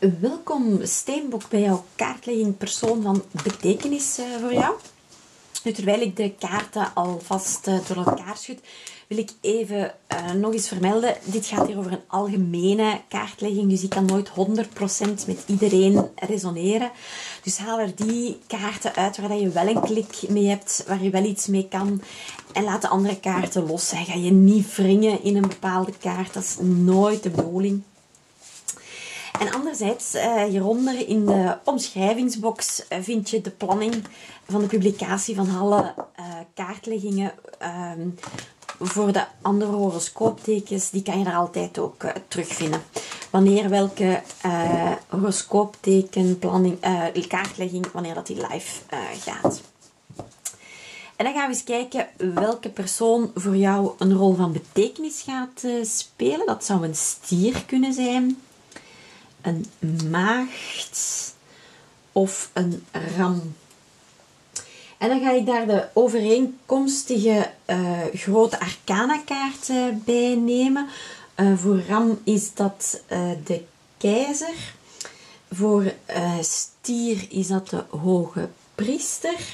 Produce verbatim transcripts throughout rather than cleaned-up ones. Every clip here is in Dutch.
Welkom Steenbok bij jouw kaartlegging persoon van betekenis uh, voor jou. Nu, terwijl ik de kaarten alvast uh, door elkaar schud, wil ik even uh, nog eens vermelden. Dit gaat hier over een algemene kaartlegging, dus ik kan nooit honderd procent met iedereen resoneren. Dus haal er die kaarten uit waar je wel een klik mee hebt, waar je wel iets mee kan. En laat de andere kaarten los. Ga je niet wringen in een bepaalde kaart, dat is nooit de bedoeling. En anderzijds, uh, hieronder in de omschrijvingsbox uh, vind je de planning van de publicatie van alle uh, kaartleggingen uh, voor de andere horoscooptekens. Die kan je er altijd ook uh, terugvinden. Wanneer welke uh, horoscoopteken, planning, uh, kaartlegging, wanneer dat die live uh, gaat. En dan gaan we eens kijken welke persoon voor jou een rol van betekenis gaat uh, spelen. Dat zou een stier kunnen zijn, een maagd of een ram. En dan ga ik daar de overeenkomstige uh, grote arcana kaart uh, bij nemen. Uh, voor ram is dat uh, de keizer. Voor uh, stier is dat de hoge priester.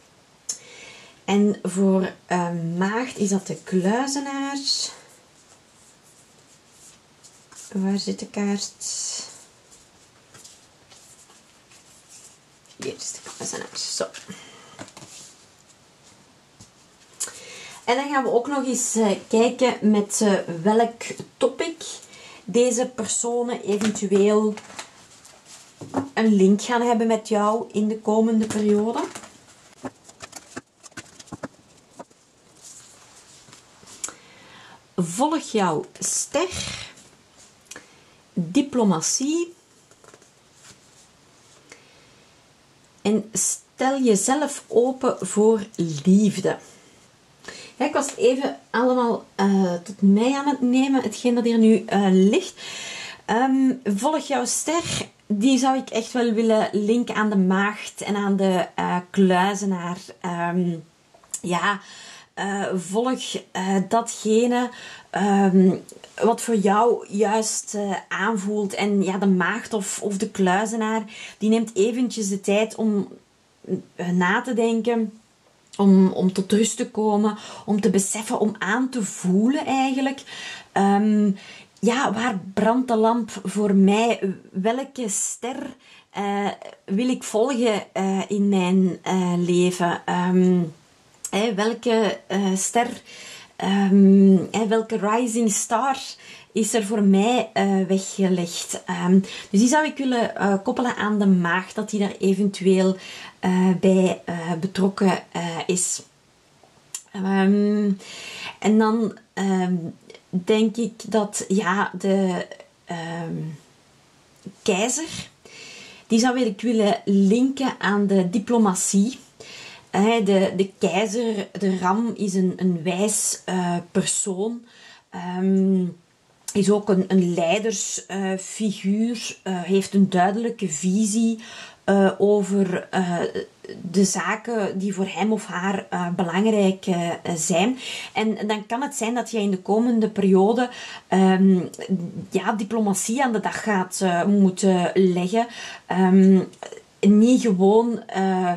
En voor uh, maagd is dat de kluizenaar. Waar zit de kaart? Hier is de kluizenaar. Zo. En dan gaan we ook nog eens uh, kijken met uh, welk topic deze personen eventueel een link gaan hebben met jou in de komende periode. Volg jouw ster. Diplomatie. En stel jezelf open voor liefde. Ja, ik was het even allemaal uh, tot mij aan het nemen, hetgeen dat hier nu uh, ligt. Um, volg jouw ster. Die zou ik echt wel willen linken aan de maagd en aan de uh, kluizenaar. Um, ja... Uh, volg uh, datgene um, wat voor jou juist uh, aanvoelt. En ja, de maagd of, of de kluizenaar, die neemt eventjes de tijd om uh, na te denken, om, om tot rust te komen, om te beseffen, om aan te voelen eigenlijk. Um, ja, waar brandt de lamp voor mij? Welke ster uh, wil ik volgen uh, in mijn uh, leven? Um, Hey, welke uh, ster, um, hey, welke rising star is er voor mij uh, weggelegd? Um, dus die zou ik willen uh, koppelen aan de maagd, dat die daar eventueel uh, bij uh, betrokken uh, is. Um, en dan um, denk ik dat ja, de um, keizer, die zou ik willen linken aan de diplomatie. De, de keizer, de ram, is een, een wijs uh, persoon. Um, is ook een, een leidersfiguur. Uh, heeft een duidelijke visie uh, over uh, de zaken die voor hem of haar uh, belangrijk uh, zijn. En dan kan het zijn dat je in de komende periode um, ja, diplomatie aan de dag gaat uh, moeten leggen. Um, niet gewoon... Uh,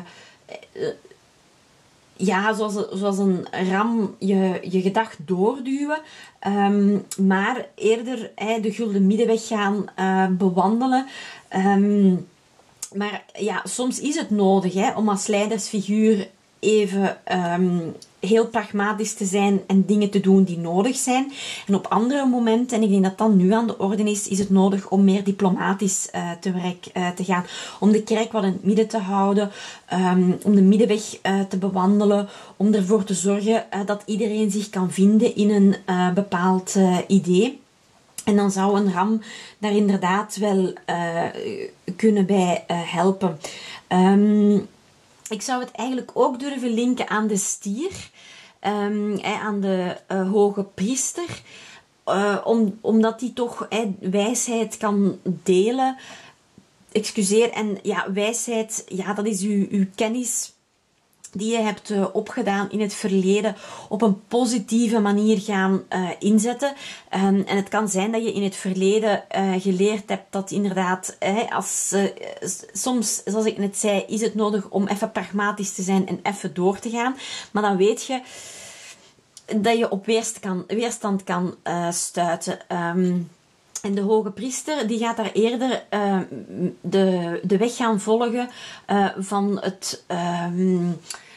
Ja, zoals, zoals een ram je, je gedacht doorduwen. Um, maar eerder hey, de gulden middenweg gaan uh, bewandelen. Um, maar ja, soms is het nodig hè, om als leidersfiguur even um, heel pragmatisch te zijn en dingen te doen die nodig zijn. En op andere momenten, en ik denk dat dat nu aan de orde is, is het nodig om meer diplomatisch uh, te werk uh, te gaan. Om de kerk wat in het midden te houden, um, om de middenweg uh, te bewandelen, om ervoor te zorgen uh, dat iedereen zich kan vinden in een uh, bepaald uh, idee. En dan zou een ram daar inderdaad wel uh, kunnen bij uh, helpen. Um, Ik zou het eigenlijk ook durven linken aan de stier, um, eh, aan de uh, hoge priester, uh, om, omdat die toch eh, wijsheid kan delen. Excuseer, en ja, wijsheid, ja, dat is uw, uw kennis die je hebt uh, opgedaan in het verleden op een positieve manier gaan uh, inzetten. Um, en het kan zijn dat je in het verleden uh, geleerd hebt dat inderdaad, eh, als, uh, soms, zoals ik net zei, is het nodig om even pragmatisch te zijn en even door te gaan. Maar dan weet je dat je op weerstand kan, weerstand kan uh, stuiten. Um, En de hoge priester die gaat daar eerder uh, de, de weg gaan volgen uh, van het, um,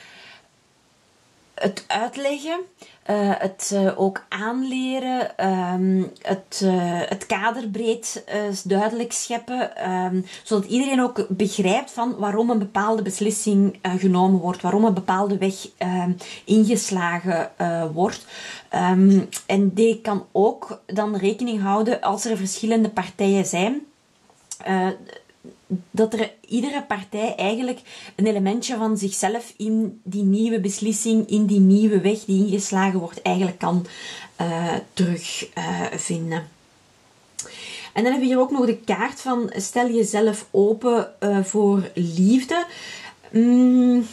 het uitleggen, uh, het uh, ook aanleren, um, het, uh, het kader breed uh, duidelijk scheppen, um, zodat iedereen ook begrijpt van waarom een bepaalde beslissing uh, genomen wordt, waarom een bepaalde weg uh, ingeslagen uh, wordt. Um, en die kan ook dan rekening houden als er verschillende partijen zijn. Uh, dat er iedere partij eigenlijk een elementje van zichzelf in die nieuwe beslissing, in die nieuwe weg die ingeslagen wordt, eigenlijk kan uh, terugvinden. Uh, en dan hebben we hier ook nog de kaart van stel jezelf open uh, voor liefde. Mm.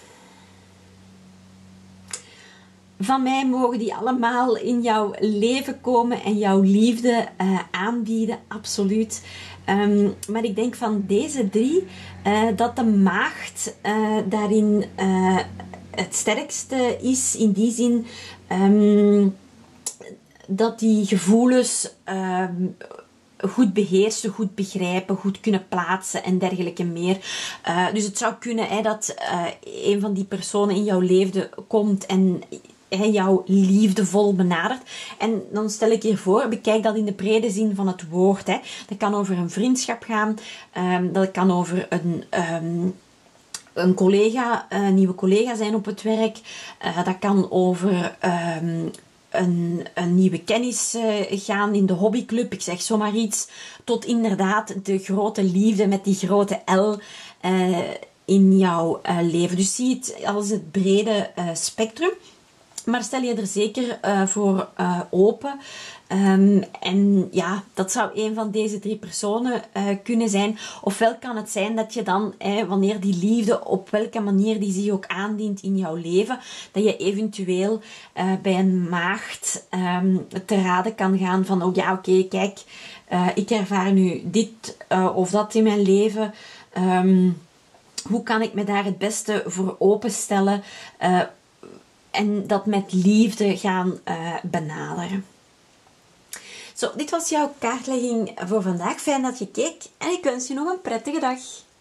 Van mij mogen die allemaal in jouw leven komen en jouw liefde uh, aanbieden, absoluut. Um, maar ik denk van deze drie, uh, dat de maagd uh, daarin uh, het sterkste is. In die zin um, dat die gevoelens uh, goed beheersen, goed begrijpen, goed kunnen plaatsen en dergelijke meer. Uh, dus het zou kunnen hè, dat uh, een van die personen in jouw leven komt en jou liefdevol benadert. En dan stel ik hier voor, bekijk dat in de brede zin van het woord. Hè. Dat kan over een vriendschap gaan. Um, dat kan over een, um, een collega, een nieuwe collega zijn op het werk. Uh, dat kan over um, een, een nieuwe kennis uh, gaan in de hobbyclub. Ik zeg zomaar iets. Tot inderdaad de grote liefde met die grote L uh, in jouw uh, leven. Dus zie het als het brede uh, spectrum. Maar stel je er zeker uh, voor uh, open. Um, en ja, dat zou een van deze drie personen uh, kunnen zijn. Ofwel kan het zijn dat je dan, eh, wanneer die liefde, op welke manier die zich ook aandient in jouw leven, dat je eventueel uh, bij een maagd um, te raden kan gaan van, oh ja, oké, okay, kijk, uh, ik ervaar nu dit uh, of dat in mijn leven. Um, hoe kan ik me daar het beste voor openstellen? Uh, En dat met liefde gaan uh, benaderen. Zo, dit was jouw kaartlegging voor vandaag. Fijn dat je keek en ik wens je nog een prettige dag.